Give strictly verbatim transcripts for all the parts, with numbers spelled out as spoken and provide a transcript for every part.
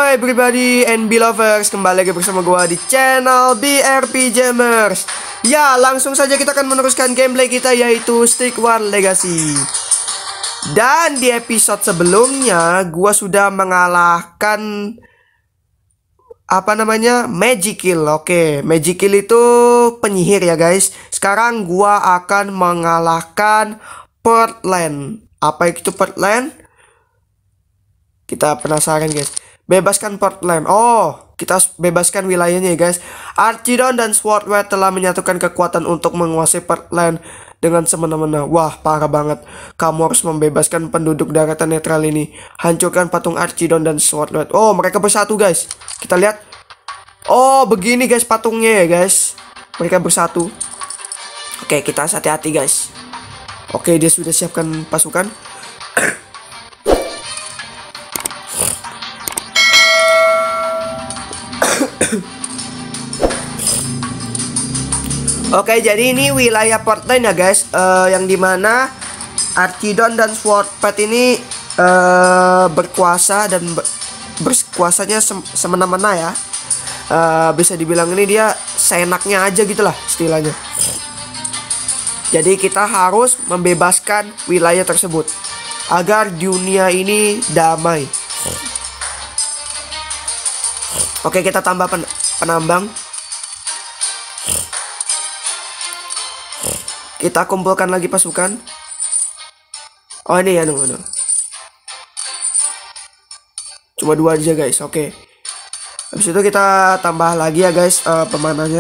Halo everybody and belovers, kembali lagi bersama gua di channel B R P Gamers. Ya, langsung saja kita akan meneruskan gameplay kita, yaitu Stick War Legacy. Dan di episode sebelumnya gua sudah mengalahkan apa namanya Magickill. Oke, Magickill itu penyihir ya guys. Sekarang gua akan mengalahkan Portland. Apa itu Portland? Kita penasaran guys. Bebaskan Portland. Oh, kita bebaskan wilayahnya ya guys. Archidon dan Swordward telah menyatukan kekuatan untuk menguasai Portland dengan semena-mena. Wah, parah banget. Kamu harus membebaskan penduduk daratan netral ini. Hancurkan patung Archidon dan Swordward. Oh, mereka bersatu guys. Kita lihat. Oh, begini guys patungnya ya guys. Mereka bersatu. Oke, kita hati-hati guys. Oke, dia sudah siapkan pasukan. Oke, jadi ini wilayah Portland ya guys, uh, yang dimana Archidon dan Swordward ini uh, berkuasa dan ber berkuasanya sem semena-mena ya. Uh, bisa dibilang ini dia seenaknya aja gitulah istilahnya. Jadi kita harus membebaskan wilayah tersebut agar dunia ini damai. Oke, kita tambah pen penambang. Kita kumpulkan lagi pasukan. Oh, ini ya, nunggu, nunggu. Cuma dua aja guys. Oke. Habis itu kita tambah lagi ya guys uh, pemanahnya.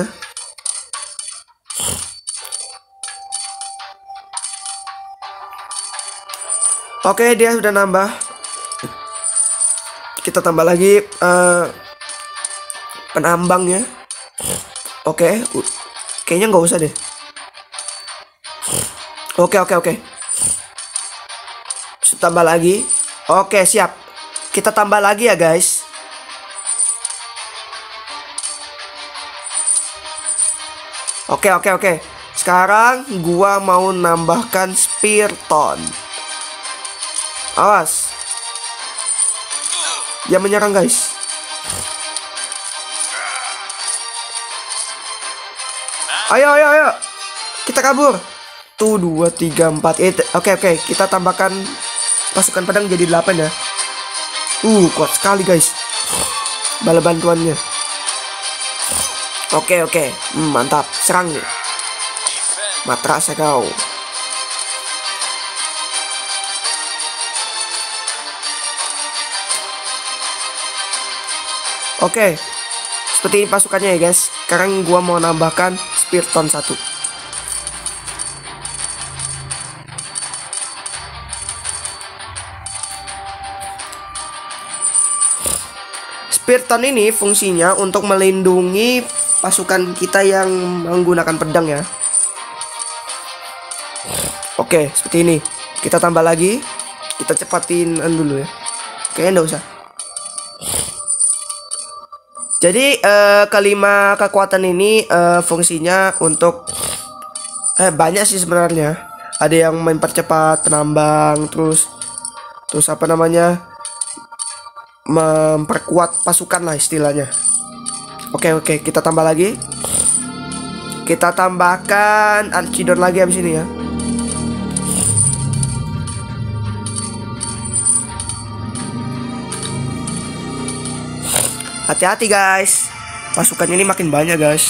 Oke, dia sudah nambah. Kita tambah lagi uh, penambangnya. Oke, kayaknya nggak usah deh. Oke, oke, oke. Tambah lagi. Oke, siap. Kita tambah lagi ya guys. Oke, oke, oke. Sekarang gua mau nambahkan Spearton. Awas. Dia menyerang guys. Ayo, ayo, ayo. Kita kabur. Tuh, dua, tiga, empat. Eh, oke, oke. Kita tambahkan pasukan pedang jadi delapan ya. Uh, kuat sekali guys bala bantuannya. Oke, oke. Hmm, mantap. Serang nih. Matras kau. Oke. Seperti ini pasukannya ya guys. Sekarang gua mau nambahkan Spearton satu. Spearton ini fungsinya untuk melindungi pasukan kita yang menggunakan pedang ya. Oke, seperti ini. Kita tambah lagi. Kita cepatin dulu ya. Kayaknya enggak usah. Jadi uh, kelima kekuatan ini uh, fungsinya untuk eh banyak sih sebenarnya. Ada yang mempercepat penambang, terus terus apa namanya? memperkuat pasukan lah istilahnya. Oke, oke, kita tambah lagi. Kita tambahkan Archidon lagi habis ini ya. Hati-hati guys. Pasukan ini makin banyak guys.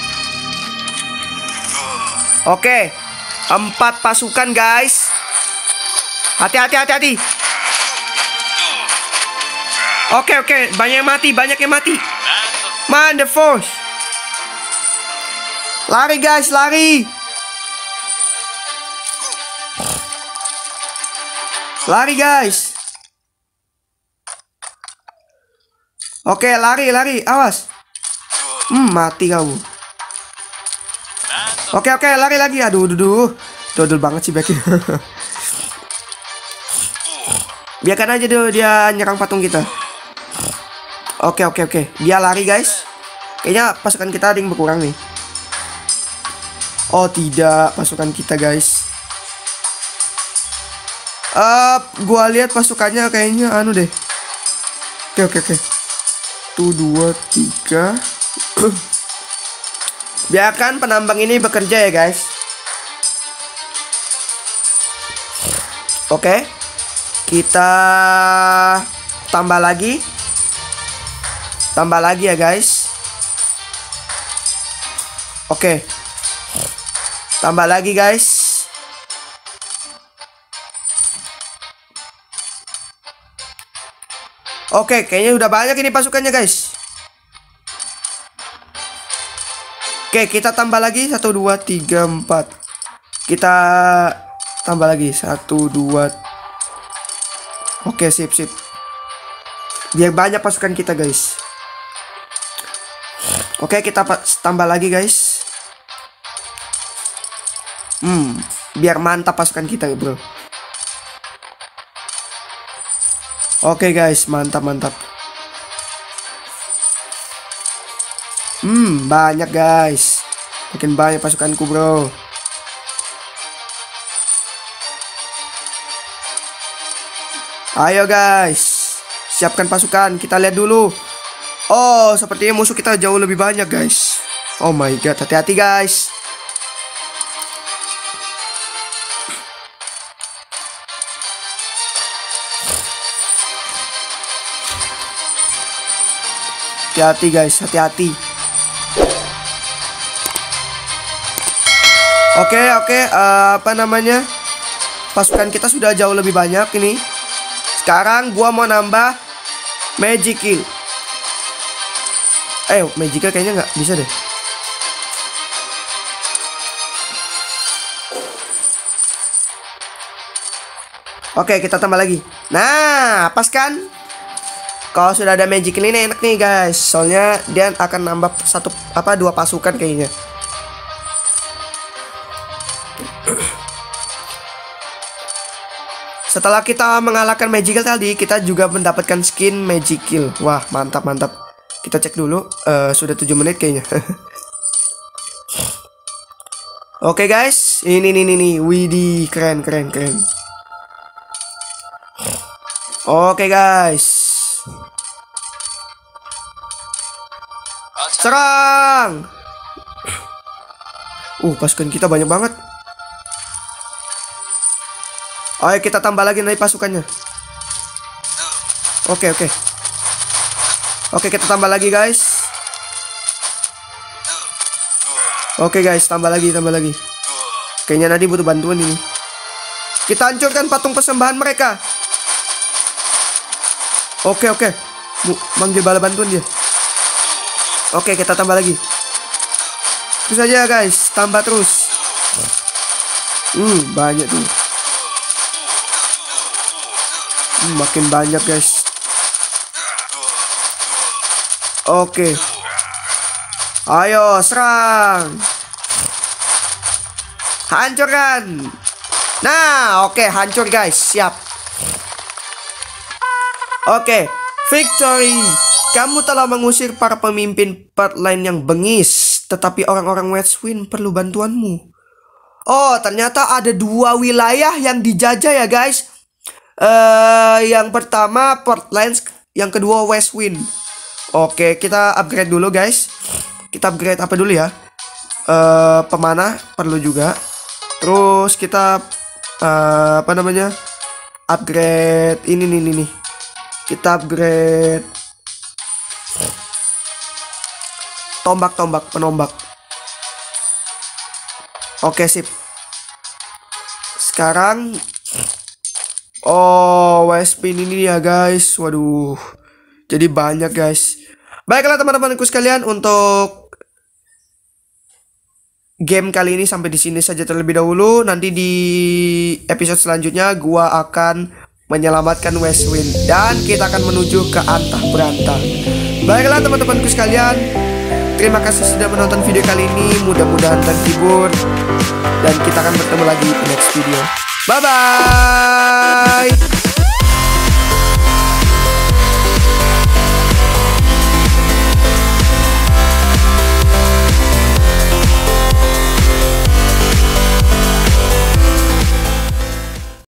Oke, empat pasukan guys. Hati-hati, hati-hati. Oke, oke, banyak yang mati, banyak yang mati. Man the force. Lari guys, lari. Lari guys. Oke, lari, lari, awas. Hmm, mati kamu. Oke, oke, lari lagi. Aduh, aduh, aduh. Dodol banget sih Becky. Biarkan aja dulu dia nyerang patung kita. Oke, oke, oke. Dia lari guys. Kayaknya pasukan kita ada yang berkurang nih. Oh tidak, pasukan kita guys. Uh, gua lihat pasukannya kayaknya anu deh. Oke, oke, oke. Satu, dua, tiga. Biarkan penambang ini bekerja ya guys. Oke, kita tambah lagi. Tambah lagi ya guys. Oke, tambah lagi guys. Oke, kayaknya udah banyak ini pasukannya guys. Oke, kita tambah lagi. Satu, dua, tiga, empat. Kita tambah lagi. Satu, dua. Oke, sip, sip. Biar banyak pasukan kita guys. Oke, kita tambah lagi guys. Hmm, biar mantap pasukan kita bro. Oke guys, mantap, mantap. Hmm, banyak guys. Makin banyak pasukanku bro. Ayo guys, siapkan pasukan. Kita lihat dulu. Oh, sepertinya musuh kita jauh lebih banyak guys. Oh my god, hati-hati guys. Hati-hati guys, hati-hati. Oke, oke, uh, apa namanya? Pasukan kita sudah jauh lebih banyak ini. Sekarang gua mau nambah magic kill. Eh, magic kill kayaknya nggak bisa deh. Oke, kita tambah lagi. Nah, pas kan? Kalau sudah ada magic kill ini enak nih guys. Soalnya dia akan nambah satu apa dua pasukan kayaknya. Setelah kita mengalahkan magic kill tadi, kita juga mendapatkan skin magic kill. Wah, mantap, mantap. Kita cek dulu. Uh, sudah tujuh menit kayaknya. Oke guys, ini nih nih nih. Widih, keren, keren, keren. Oke guys. Serang. Uh, pasukan kita banyak banget. Ayo kita tambah lagi nih pasukannya. Oke, oke. Oke, kita tambah lagi guys. Oke guys, tambah lagi, tambah lagi. Kayaknya Nadi butuh bantuan ini. Kita hancurkan patung persembahan mereka. Oke, oke. Manggil bala bantuan dia. Oke, kita tambah lagi. Terus aja guys, tambah terus. Hmm, banyak tuh. Hmm, makin banyak guys. Oke. Ayo serang. Hancurkan. Nah, oke, hancur guys. Siap. Oke, victory. Kamu telah mengusir para pemimpin Pertline yang bengis. Tetapi orang-orang Westwind perlu bantuanmu. Oh, ternyata ada dua wilayah yang dijajah ya guys. Uh, yang pertama Pertline, yang kedua Westwind. Oke, kita upgrade dulu guys. Kita upgrade apa dulu ya? Uh, pemanah perlu juga. Terus kita uh, apa namanya? Upgrade ini nih nih nih. Kita upgrade tombak-tombak penombak. Oke, sip. Sekarang oh, Westwind ini ya guys. Waduh. Jadi banyak guys. Baiklah teman-temanku sekalian, untuk game kali ini sampai di sini saja terlebih dahulu. Nanti di episode selanjutnya gua akan menyelamatkan Westwind dan kita akan menuju ke Antah Berantah. Baiklah teman-temanku sekalian, terima kasih sudah menonton video kali ini. Mudah-mudahan terhibur dan kita akan bertemu lagi di next video. Bye bye.